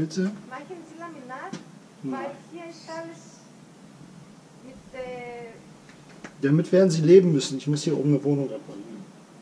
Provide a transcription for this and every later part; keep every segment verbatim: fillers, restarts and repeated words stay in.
bitte? Machen Sie Laminat, Nein. weil hier ist alles mit... Äh, Damit werden Sie leben müssen. Ich muss hier oben eine Wohnung reparieren.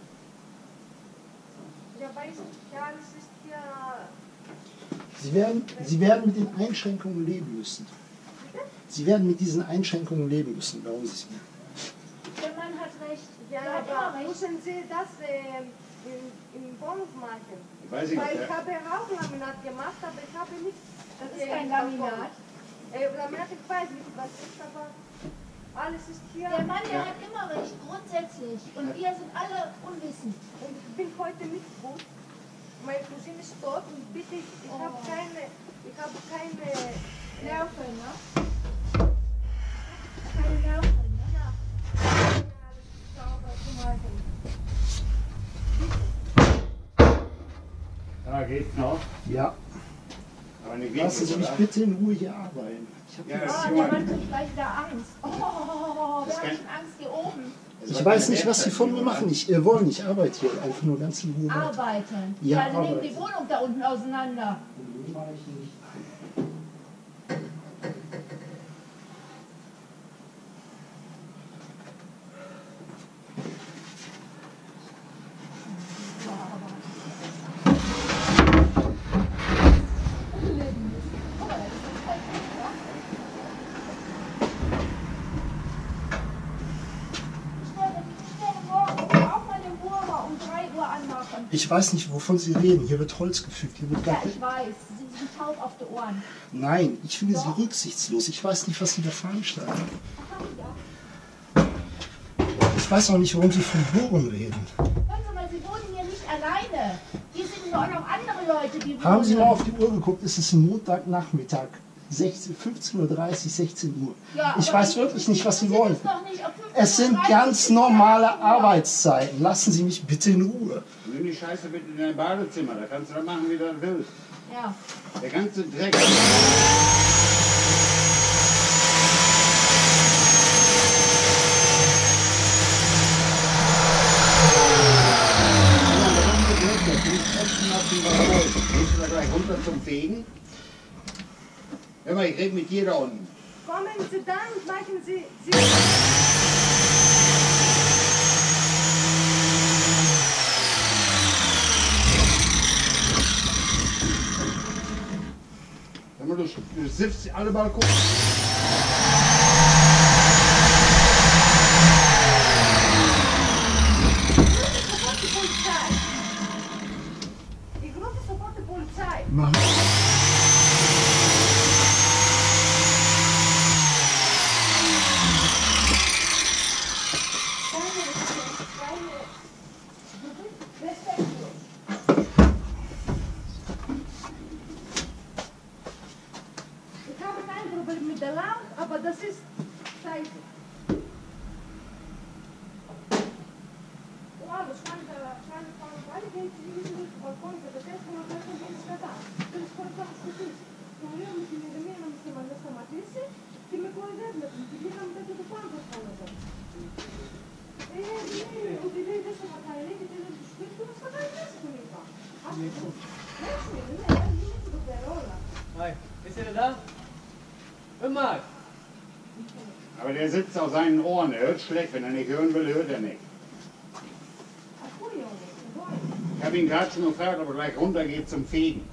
ja, weiß ich, ja, alles ist hier... Sie werden, Sie werden mit den Einschränkungen leben müssen. Sie werden mit diesen Einschränkungen leben müssen, glauben Sie es mir. Der Mann hat recht. Ja, Der hat aber immer recht. müssen Sie das äh, in, in Wohnung machen? Weiß ich Weil nicht. ich habe auch Laminat gemacht, aber ich habe nicht... Das ist kein Laminat. Äh, Laminat, ich weiß nicht, was ist, aber alles ist hier... Der Mann, der hat immer recht, grundsätzlich. Und wir sind alle unwissend. Und ich bin heute nicht gut. Meine Cousine ist tot und bitte, ich, ich habe Oh. keine... Ich habe keine... Nerven, ne? Keine Nerven, ne? Ja. Alles sauber zu machen. Da geht's noch. Ja. Aber nicht Lassen wirklich, Sie mich oder? bitte in Ruhe hier arbeiten. Ich, hab Ja, jetzt, das Oh, ist der Junge. Mann kriegt gleich wieder Angst. Oh, wir Das haben kann- schon Angst hier oben. Das ich war weiß keine nicht, was Sie von mir Werkstatt, machen. Ich äh, wollen, ich arbeite hier einfach nur ganz in Ruhe. Arbeiten. Ja, Ja, dann nehmen arbeiten. die Wohnung da unten auseinander. Nee, mache ich nicht. Ich werde, ich werde morgen auch mal den Wurmer um drei Uhr anmachen. Ich weiß nicht, wovon Sie reden. Hier wird Holz gefügt. Hier wird Ja, gar ich weiß. Sie sind taub auf die Ohren. Nein, ich finde Sie Doch. rücksichtslos. Ich weiß nicht, was Sie da veranstalten. Aha, ja. Ich weiß auch nicht, warum Sie von Bohren reden. Hören Sie mal, Sie wohnen hier nicht alleine. Hier sind nur auch noch andere Leute, die wohnen. Haben Sie mal auf die Uhr geguckt? Es ist ein Montagnachmittag. sechzehn, fünfzehn Uhr dreißig, sechzehn Uhr. Ja, Ich aber weiß wirklich nicht, was Sie interessiert wollen. es doch nicht, ob fünfzehn Es sind Uhr dreißig ganz ist, normale achtzehn Uhr. Arbeitszeiten. Lassen Sie mich bitte in Ruhe. Nimm die Scheiße bitte in dein Badezimmer, da kannst du da machen, wie du das willst. Ja. Der ganze Dreck. Gehst du da gleich runter zum Fegen? Hör mal, ich rede mit dir da unten. Kommen Sie dann, machen Sie... Sie Hör mal, du, du siffst alle Balkone. sofort die Polizei. Ich rufe sofort die Polizei. Machen. Keine Respekt, keine... Respektlos. Ich habe kein Problem mit der Lampe, aber das ist scheiße. Ладно, шканка, шканка, пали, гейм, телевизор, балкон, КТТ, самокатом, гейм, скота. То есть, сколько спустись. Говорим, мы тебе заменим, с ним, на самотвесе, ты мы кладем, тебе нам дать эту панку шканку. Э, не, у тебя есть самокатом, или ты не что ты нас сказать, не кулика. А ты, знаешь, не, не, я не буду перола. Hi, ist er da? Immer! Aber der sitzt auf seinen Ohren, er hört schlecht. Wenn er nicht hören will, hört er nicht. А хуй он, Ich habe ihn gerade schon gefragt, ob er gleich runter geht zum Fegen.